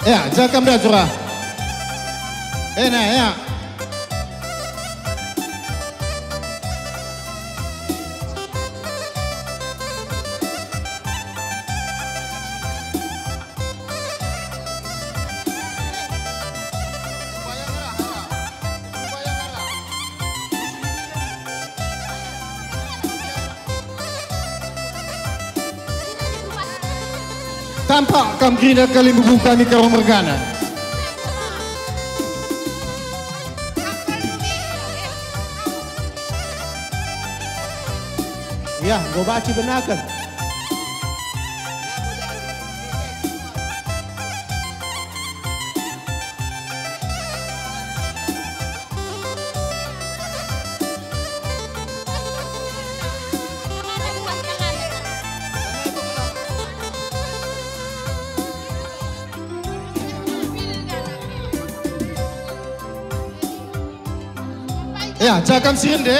Ya, jakam dah curah. Nah ya. Tampak kam grina kali bubu kami karo mergana. Ya, gue baca benakan. Ya, jakam sirinde.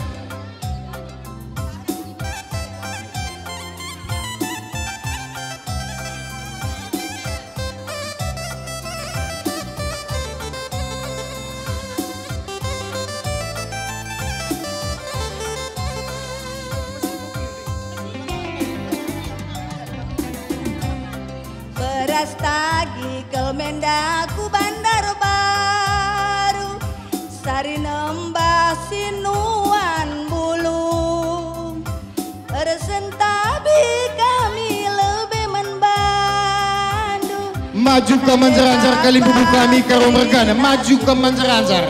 Beras tagi kelmendaku bandar baru, sari nembah sinuan bulu, resentabi kami lebih membandu. Maju ke manjar-anjar kali bubu kami karo mergana. Maju ke manjar-anjar.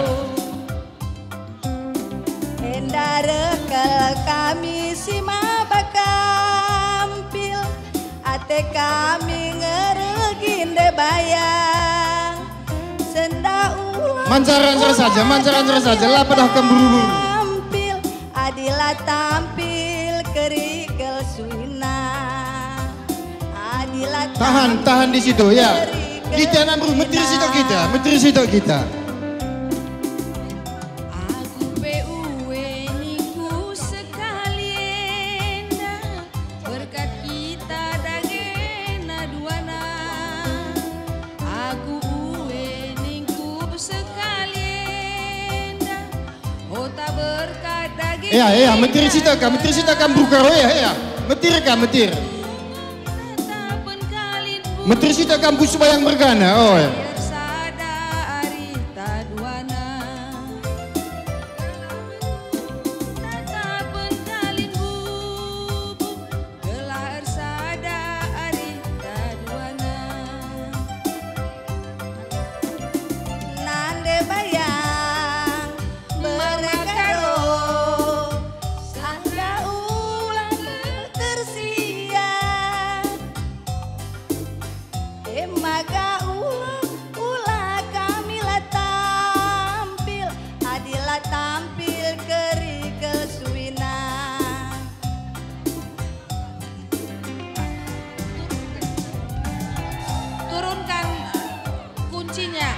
Endare kel kami sima bakampil, ate kami ngeregin de bayang. Senda uang Manjar-anjar saja, manjar-anjar saja. Lapa dah kam buru-buru. tampil, adilah tampil kerigel suina. Adilah Tahan di situ ya. Kita nak buru, metiri situ kita, metiri situ kita. Aku PUE niku sekalian berkat kita dagena duana. Aku uwe niku sekalian ota berkat dagena. Ya, metiri situ kam buru karo ya. Metir kam, metir. Metiri situ kam busu bayang mergana. Oh ya. Maga ulah kami lah tampil, adilah tampil kerigel suina. Turunkan kuncinya.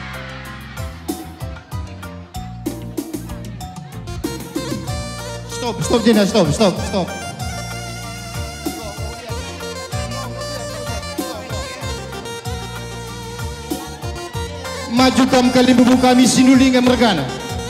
Stop Jena, stop. Maju kam kali bubu kami sinulinga mergana.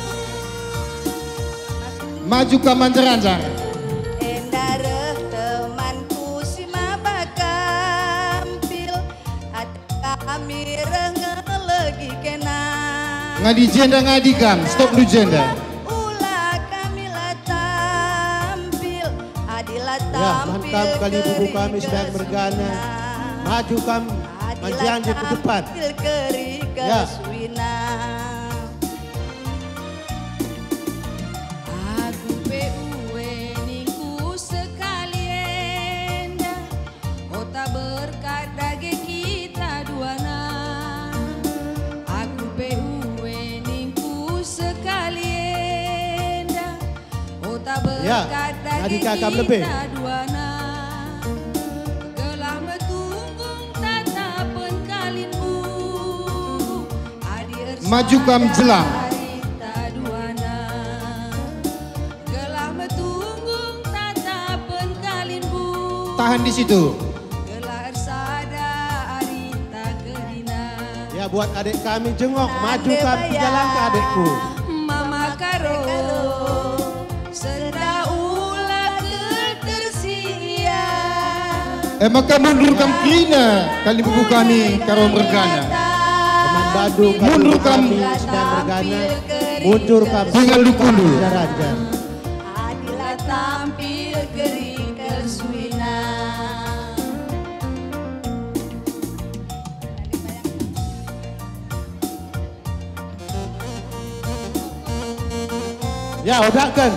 Maju kam manjar-anjar. Endare temanku si mabakampil, ada kami rengelegi kena. Ngadi jenda ngadi kam, stop du jenda. Ulah kami lah tampil, adilah Ya, tampil. mantap kali bubu kami sedang bergana. Maju kam, manjar-anjar ke depan. Ya. Aku PUE niku sekalian ota berkat dage kita duana. Aku PUE niku sekalian ota Ya, berkat dage ngadi kakam lebih. kita duana. Gelah metunggung tatapan kalinmu. Maju kam jelang. Tahan Tahan di situ. Gelar sada arita kedina. buat adik kami jengok, maju kami jalan ke adikku. Mama karo serta ulah ketersia. Maka mundur kam kina kali buku kami karo mergana. Teman Badung Mundur kami kami. sedang mergana, mundur kami Dengan lukundu. Raja. Adilah tampil gering kesuina. Ya, odakan.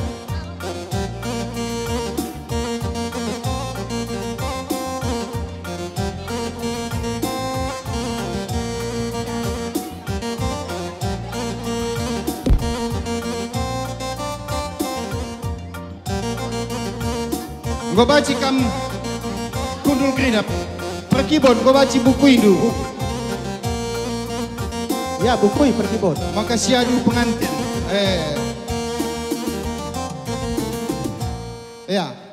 Gua baca kam kundul kerinap. Perkibon gua baca buku indu. Ya, bukui perkibon. Maka siadu pengantin. Ya.